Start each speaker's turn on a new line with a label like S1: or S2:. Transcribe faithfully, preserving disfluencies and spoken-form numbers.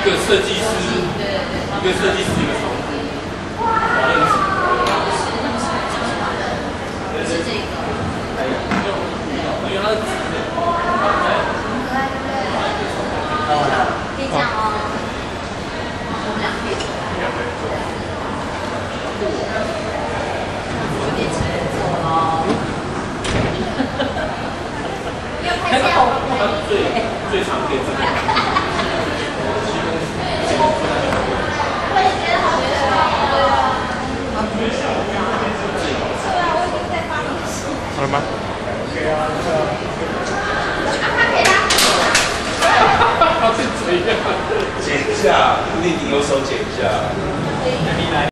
S1: 个设计师，一个设计师，一个创作。
S2: 是这个。
S1: 因为它是纸的。
S2: 很可爱，对不对？可以这样哦。我们俩可以做。有点成做哦。要拍这样，
S1: 它最最常见这个。
S2: 我也觉得好可爱哦。对啊，我已经在发东西。
S3: 好了吗？
S1: 他是怎样？
S4: 剪一下，固定顶右手剪一下。